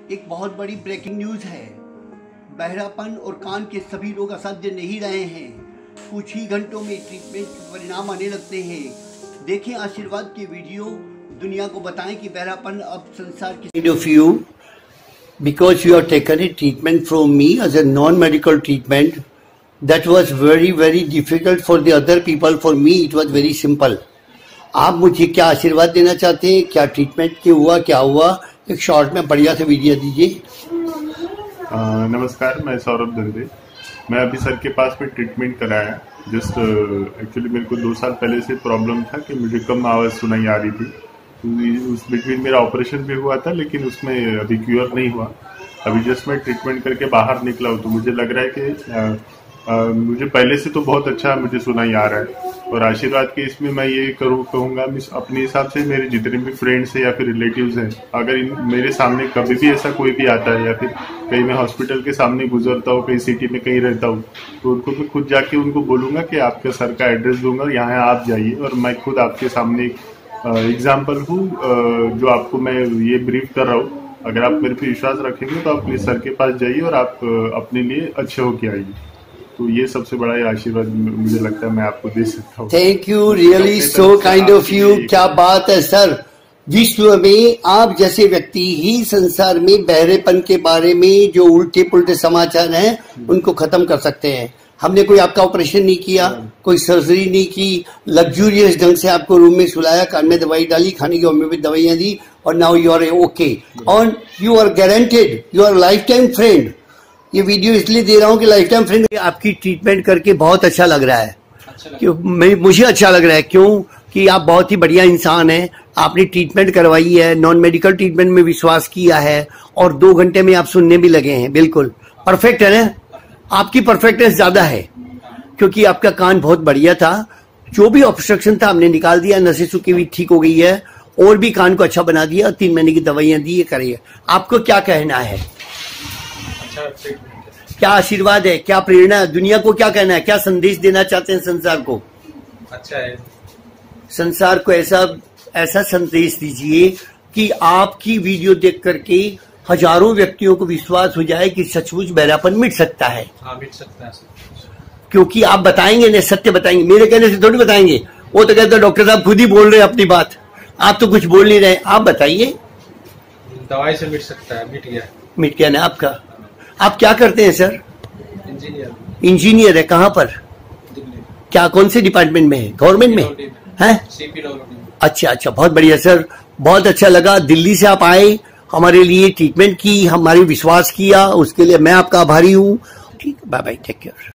एक बहुत बड़ी ब्रेकिंग न्यूज़ है। बहरापन और कान के सभी रोग असाध्य नहीं रहे हैं। कुछ ही घंटों में ट्रीटमेंट के परिणाम आने लगते हैं। देखें आशीर्वाद की वीडियो, दुनिया को बताएं कि बहरापन अब संसार की of you because you have taken a treatment from me as a non-medical treatment that was very difficult for the other people. For me it was very simple. आप मुझे क्या आशीर्वाद देना चाहते हैं? क्या ट्रीटमेंट के हुआ, क्या हुआ? एक शॉर्ट में बढ़िया से वीडियो दीजिए। नमस्कार, मैं सौरभ दर्दे। मैं अभी सर के पास में ट्रीटमेंट कराया। जस्ट एक्चुअली मेरे को 2 साल पहले से प्रॉब्लम था कि मुझे कम आवाज़ सुनाई आ रही थी। तो उस बिटवीन मेरा ऑपरेशन भी हुआ था, लेकिन उसमें अभी क्योर नहीं हुआ। अभी जस्ट मैं ट्रीटमेंट करके बाहर निकला हूँ, तो मुझे लग रहा है कि मुझे पहले से तो बहुत अच्छा मुझे सुनाई आ रहा है। और आशीर्वाद के इसमें मैं ये कहूँगा, अपने हिसाब से मेरे जितने भी फ्रेंड्स हैं या फिर रिलेटिव्स हैं, अगर मेरे सामने कभी भी ऐसा कोई भी आता है या फिर कहीं मैं हॉस्पिटल के सामने गुजरता हूँ, कहीं सिटी में कहीं रहता हूँ, तो उनको मैं खुद जाके उनको बोलूँगा कि आपका सर का एड्रेस दूंगा, यहाँ आप जाइए। और मैं खुद आपके सामने एग्जाम्पल हूँ जो आपको मैं ये ब्रीफ कर रहा हूँ। अगर आप मेरे पे विश्वास रखेंगे तो अपने सर के पास जाइए और आप अपने लिए अच्छे होके आइए। तो ये सबसे बड़ा आशीर्वाद मुझे लगता है मैं आपको दे सकता हूँ। Thank you, really so kind of you. क्या बात है सर। विश्व में आप जैसे व्यक्ति ही संसार में बहरेपन के बारे में जो उल्टे पुल्टे समाचार हैं उनको खत्म कर सकते हैं। हमने कोई आपका ऑपरेशन नहीं किया, कोई सर्जरी नहीं की, लग्जूरियस ढंग से आपको रूम में सुलाया, कान में दवाई डाली, खाने की होम्योपैथी दवाइयां दी, और नाउ यू आर ओके और you are guaranteed, you are lifetime friend. ये वीडियो इसलिए दे रहा हूँ कि लाइफ टाइम फ्रेंड। आपकी ट्रीटमेंट करके बहुत अच्छा लग रहा है। मुझे अच्छा लग रहा है, क्यों कि आप बहुत ही बढ़िया इंसान हैं। आपने ट्रीटमेंट करवाई है, नॉन मेडिकल ट्रीटमेंट में विश्वास किया है, और 2 घंटे में आप सुनने भी लगे हैं। बिल्कुल परफेक्ट है ना। आपकी परफेक्टनेस ज्यादा है क्योंकि आपका कान बहुत बढ़िया था। जो भी ऑब्स्ट्रक्शन था हमने निकाल दिया, नसें सूखी हुई ठीक हो गई है, और भी कान को अच्छा बना दिया, 3 महीने की दवाइयां दी है, करिए। आपको क्या कहना है? क्या आशीर्वाद है, क्या प्रेरणा है? दुनिया को क्या कहना है, क्या संदेश देना चाहते हैं संसार को? अच्छा है, संसार को ऐसा संदेश दीजिए कि आपकी वीडियो देख करके हजारों व्यक्तियों को विश्वास हो जाए कि सचमुच बहरापन मिट सकता है। हाँ, मिट सकता है, क्योंकि आप बताएंगे ना, सत्य बताएंगे। मेरे कहने से थोड़ी बताएंगे। वो तो कहते डॉक्टर साहब खुद ही बोल रहे हैं अपनी बात, आप तो कुछ बोल नहीं रहे। आप बताइए। दवाई से मिट सकता है। मिट गया ना आपका। आप क्या करते हैं सर? इंजीनियर है। कहाँ पर? दिल्ली। क्या, कौन से डिपार्टमेंट में है? गवर्नमेंट में है? अच्छा, बहुत बढ़िया सर, बहुत अच्छा लगा। दिल्ली से आप आए, हमारे लिए ट्रीटमेंट की, हमारे विश्वास किया, उसके लिए मैं आपका आभारी हूँ। ठीक, बाय बाय, टेक केयर।